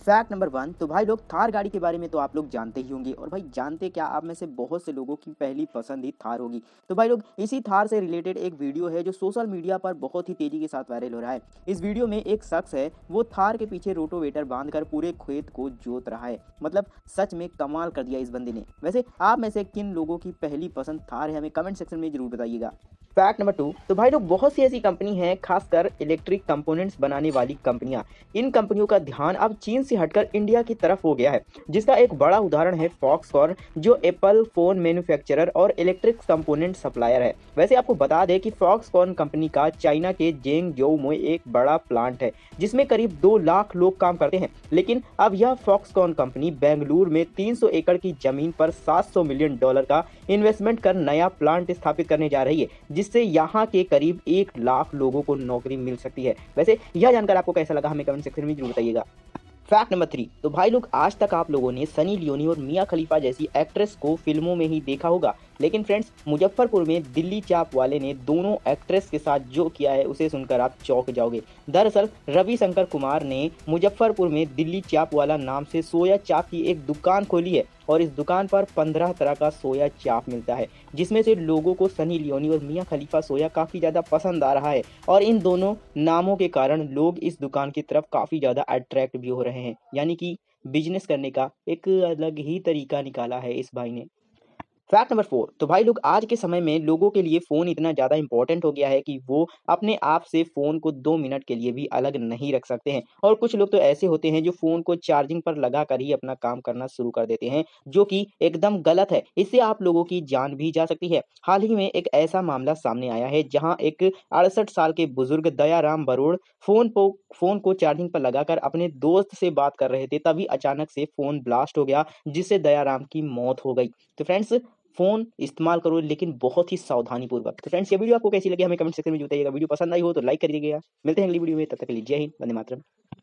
Fact number 1। तो भाई लोग, थार गाड़ी के बारे में तो आप लोग जानते ही होंगे। और भाई जानते क्या, आप में से बहुत से लोगों की पहली पसंद ही थार होगी। तो भाई लोग, इसी थार से रिलेटेड एक वीडियो है जो सोशल मीडिया पर बहुत ही तेजी के साथ वायरल हो रहा है। इस वीडियो में एक शख्स है, वो थार के पीछे रोटोवेटर बांधकर पूरे खेत को जोत रहा है। मतलब सच में कमाल कर दिया इस बंदे ने। वैसे आप में से किन लोगों की पहली पसंद थार है, हमें कमेंट सेक्शन में जरूर बताइएगा। Fact number 2। तो भाई लोग, बहुत सी ऐसी कंपनी हैं, खासकर इलेक्ट्रिक कंपोनेंट्स बनाने वाली कंपनियां। इन कंपनियों का ध्यान अब चीन से हटकर इंडिया की तरफ हो गया है, जिसका एक बड़ा उदाहरण है फॉक्सकॉन, जो एप्पल फोन मैन्युफैक्चरर और इलेक्ट्रिक कंपोनेंट सप्लायर है। वैसे आपको बता दें कि फॉक्सकॉन कंपनी का चाइना के जेंगजोउ में एक बड़ा प्लांट है, जिसमें करीब 2 लाख लोग काम करते हैं। लेकिन अब यह फॉक्सकॉन कंपनी बेंगलुरु में 300 एकड़ की जमीन पर $700 मिलियन का इन्वेस्टमेंट कर नया प्लांट स्थापित करने जा रही है, जिससे यहाँ के करीब 1 लाख लोगों को नौकरी मिल सकती है। वैसे यह जानकर आपको कैसा लगा, हमें कमेंट सेक्शन में जरूर बताइएगा। Fact number 3। तो भाई लोग, आज तक आप लोगों ने सनी लियोनी और मिया खलीफा जैसी एक्ट्रेस को फिल्मों में ही देखा होगा। लेकिन फ्रेंड्स, मुजफ्फरपुर में दिल्ली चाप वाले ने दोनों एक्ट्रेस के साथ जो किया है, उसे सुनकर आप चौंक जाओगे। दरअसल रविशंकर कुमार ने मुजफ्फरपुर में दिल्ली चाप वाला नाम से सोया चाप की एक दुकान खोली है, और इस दुकान पर 15 तरह का सोया चाप मिलता है, जिसमें से लोगों को सनी लियोनी और मिया खलीफा सोया काफ़ी ज़्यादा पसंद आ रहा है। और इन दोनों नामों के कारण लोग इस दुकान की तरफ काफ़ी ज़्यादा अट्रैक्ट भी हो रहे हैं। यानी कि बिजनेस करने का एक अलग ही तरीका निकाला है इस भाई ने। Fact number 4। तो भाई लोग, आज के समय में लोगों के लिए फ़ोन इतना ज़्यादा इंपॉर्टेंट हो गया है कि वो अपने आप से फ़ोन को 2 मिनट के लिए भी अलग नहीं रख सकते हैं। और कुछ लोग तो ऐसे होते हैं जो फ़ोन को चार्जिंग पर लगा कर ही अपना काम करना शुरू कर देते हैं, जो कि एकदम गलत है। इससे आप लोगों की जान भी जा सकती है। हाल ही में एक ऐसा मामला सामने आया है, जहाँ एक 68 साल के बुजुर्ग दयाराम बरोड़ फ़ोन को चार्जिंग पर लगाकर अपने दोस्त से बात कर रहे थे, तभी अचानक से फ़ोन ब्लास्ट हो गया, जिससे दयाराम की मौत हो गई। तो फ्रेंड्स, फ़ोन इस्तेमाल करो, लेकिन बहुत ही सावधानी पूर्वक। तो फ्रेंड्स, ये वीडियो आपको कैसी लगी, हमें कमेंट सेक्शन में बताइएगा। वीडियो पसंद आई हो तो लाइक कर दीजिएगा। मिलते हैं अगली वीडियो में, तब तक के लिए जय हिंद, वंदे मातरम।